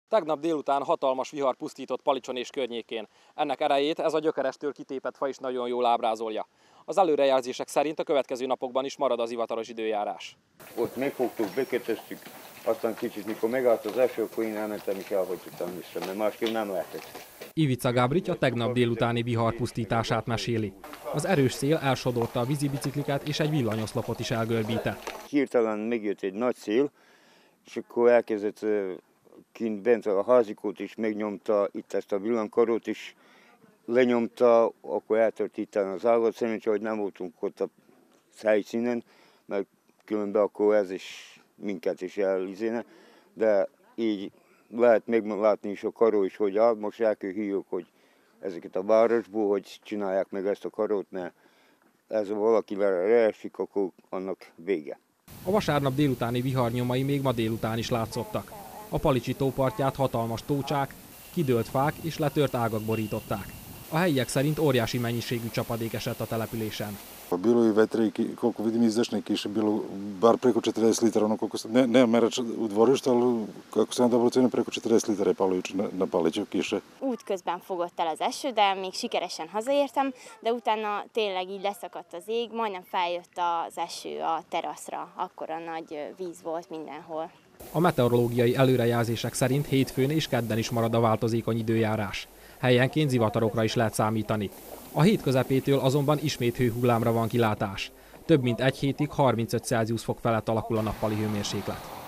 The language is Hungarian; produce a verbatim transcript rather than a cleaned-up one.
Tegnap délután hatalmas vihar pusztított Palicson és környékén. Ennek erejét ez a gyökerestől kitépett fa is nagyon jól ábrázolja. Az előrejelzések szerint a következő napokban is marad az hivatalos időjárás. Ott megfogtuk, bekötöztük, aztán kicsit, mikor megállt az eső, akkor én elmentem és elhagytam vissza, mert másképp nem lehetett. Ivica Gábrics a tegnap délutáni vihar pusztítását meséli. Az erős szél elsodorta a vízibicikliket és egy villanyoszlopot is elgörbített. Hirtelen megjött egy nagy szél, és akkor elkezdett kint bent a házikót is megnyomta, itt ezt a villankarót is lenyomta, akkor eltört itt az állat. Szerencsé, hogy nem voltunk ott a helyszínen, mert különben akkor ez is minket is elizéne, de így lehet meglátni is a karó is, hogy áll. Most el kell hívjuk, hogy ezeket a városból, hogy csinálják meg ezt a karót, mert ez valakivel leesik, akkor annak vége. A vasárnap délutáni vihar nyomai még ma délután is látszottak. A Palicsi tó partját hatalmas tócsák, kidőlt fák és letört ágak borították. A helyiek szerint óriási mennyiségű csapadék esett a településen. Bilo i vetra i koliko vidim izdašne kiše, bilo bar preko četrdeset litara, ono koliko, ne, nemam merač u dvorištu, ali kako sam dobro ocenio, preko četrdeset litara je palo juče na, na Paliću kiše. Útközben fogott el az eső, de még sikeresen hazaértem, de utána tényleg így leszakadt az ég, majdnem feljött az eső a teraszra, akkora nagy víz volt mindenhol. A meteorológiai előrejelzések szerint hétfőn és kedden is marad a változékony időjárás. Helyenként zivatarokra is lehet számítani. A hét közepétől azonban ismét hőhullámra van kilátás. Több mint egy hétig harmincöt Celsius fok felett alakul a nappali hőmérséklet.